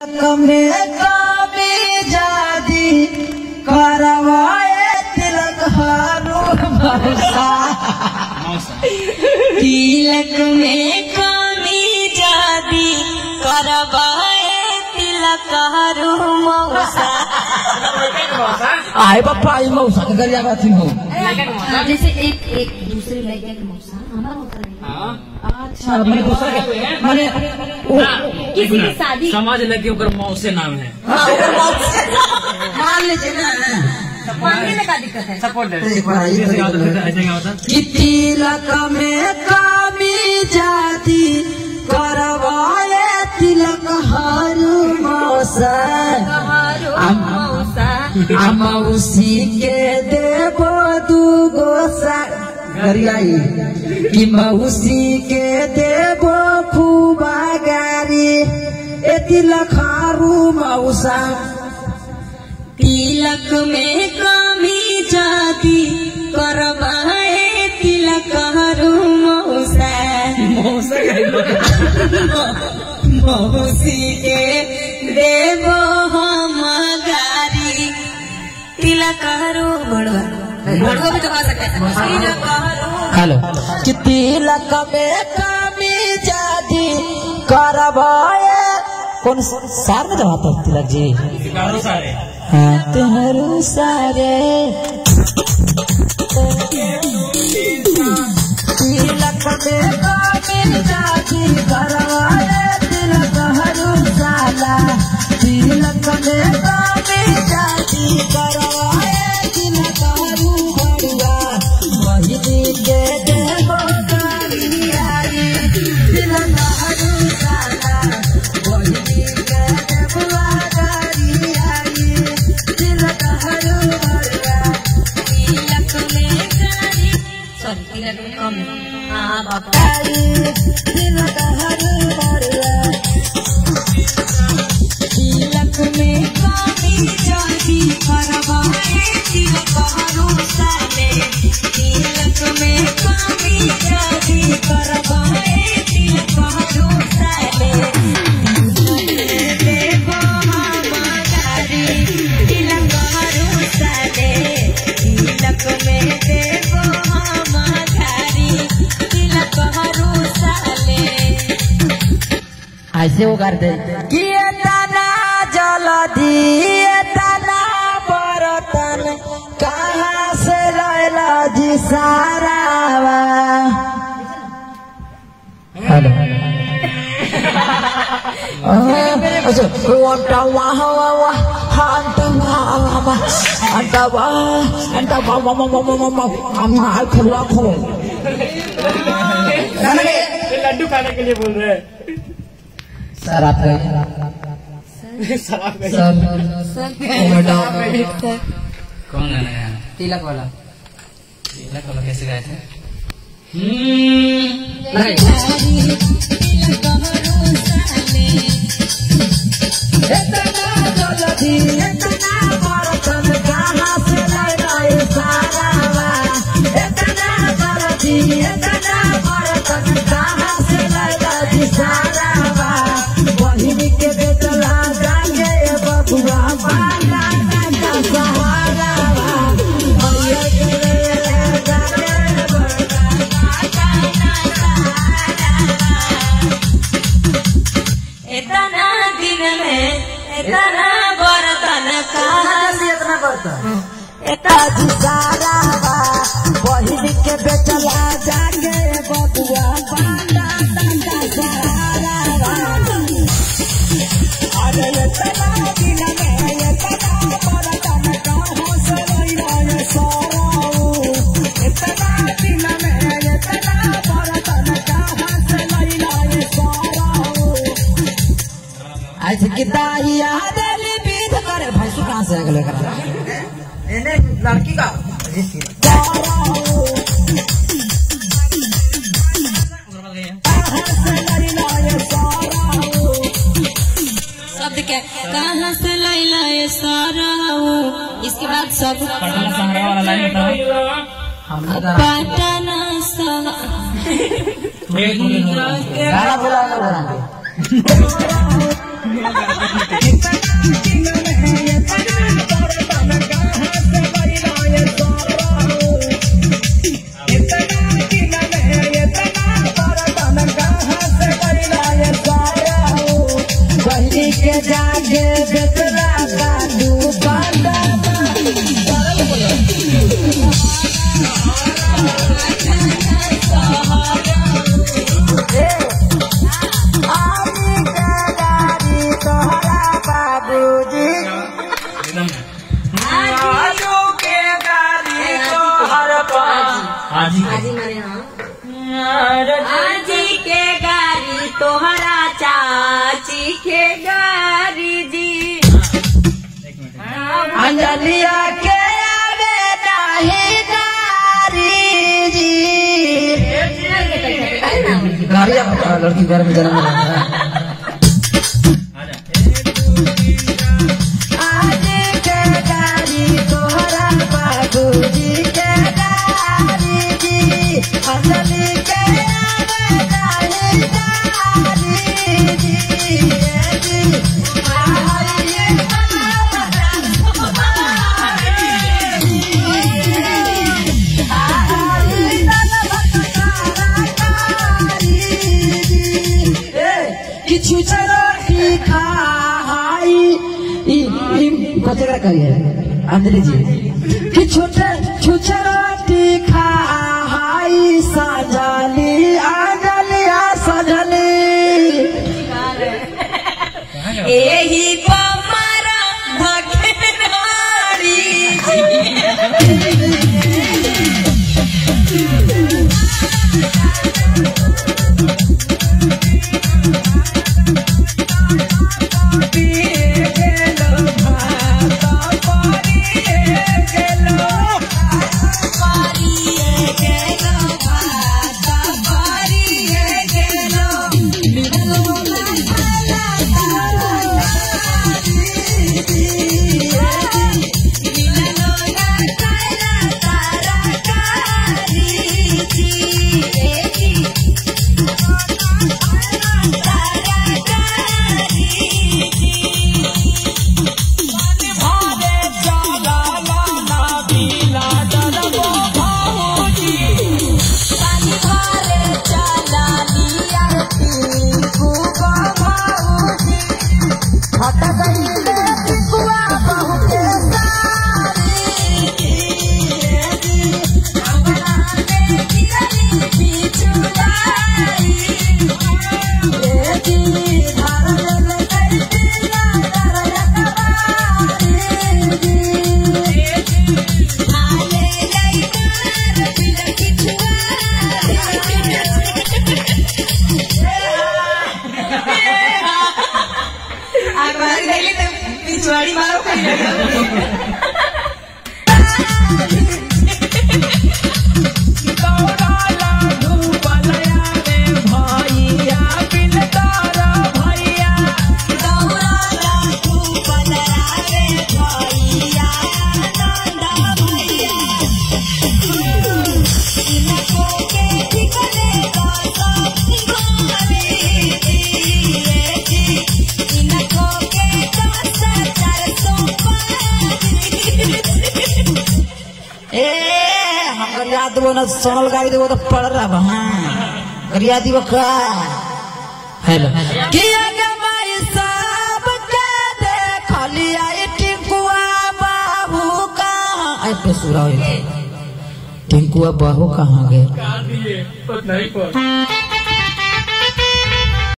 तिलक में कमी जादी करवाए तिलक हारू मौसा। तिलक में कमी जादी करवाए तिलक हारू मौसा। आए बापा आई मौसा के गरिया बात हो। जैसे एक दूसरे लड़के का मौसा हमारा होता है। अच्छा मैंने दूसरा मैंने किसी की शादी समाज लगे ओकर मौसे नाम है। मान लीजिए ना मांगने में क्या दिक्कत है? सपोर्ट तिलक में कमी जाती करवाए तिलक हारू मौसा। मौसी के देवो दूगो गरियाई कि मौसी के देवो खूबा गारी ए तिलक हारू मौसा। तिलक में कमी जाती करवाए तिलक हारू मौसा। मौसी के देवो हम गारी तिलक हारू बड़वा भी तो खा सकते हैं। हेलो कि तिलक में कमी जाती करवाए कौन सार में जवाब है तिलक जी? हाँ तुम्हारू सारे तिलक में कमी जाती करवाए तिलक हारू साला। तिलक में कमी जाती करवाए तिलक हारू बड़ुआ। वही के देवो गरियाई तिलक हारू साला। वही के देवो गरियाई तिलक हारू बड़ुआ। तिलक में गारी सॉरी तिलक में कमी हाँ बाबा तिलक हारू बड़ुआ। तिलक में कमी जाती करवाए तिलक हारू साले। तिलक में कमी जाती करवाए तिलक हारू साले। देवो हम गारी तिलक हारू साले। तिलक में देवो हम गारी तिलक हारू साले। ऐसे वो कर दे कि तना जलदी तना बरतन कहाँ से लैला जी सारावा। हेलो लड्डू खाने के लिए बोल रहे हैं। सर आप कौन गाना गाया? तिलक वाला कैसे गाए थे? इतना बर्तन कहाँ से इतना बर्तन बहिन के बेचला जाके बबुआ पांडा डंडा सहारा। अरे इतना दिन में इतना बर्तन कहाँ से लैला ये साराऊ। इतना दिन में इतना बर्तन कहाँ से लैला ये साराऊ। ऐसे कि दाहिया दिल बीत करे भैंसू कहाँ से अगले करा लड़की का शब्द क्या कहाँ से लैला ये सारा। इसके बाद सब पटना सा जागे बेतरा बाडू बाडा आजी के गाड़ी तोहरा चाची के गाड़ी जी अंजलिया के आगे नहीं गाड़ी जी गाड़िया लड़की घर में जन्म लेना आज के गाड़ी तोहरा बाबूजी के गाड़ी जी अंजलि के आगे नहीं गाड़ी जी कचरा करिए अंजलि जी कि छोटे छोटे रोटी खाई सजली अंजलिया सजली यही पमारा भखनारी पिछवाड़ी मारो वो ना सोनल गाड़ी वो तो पड़ रहा गरिया दी वो का हेलो किया के भाई साहब के देख लिया टिंकुआ बाबू का आई पे सुरा टिंकुआ बाबू कहाँ गए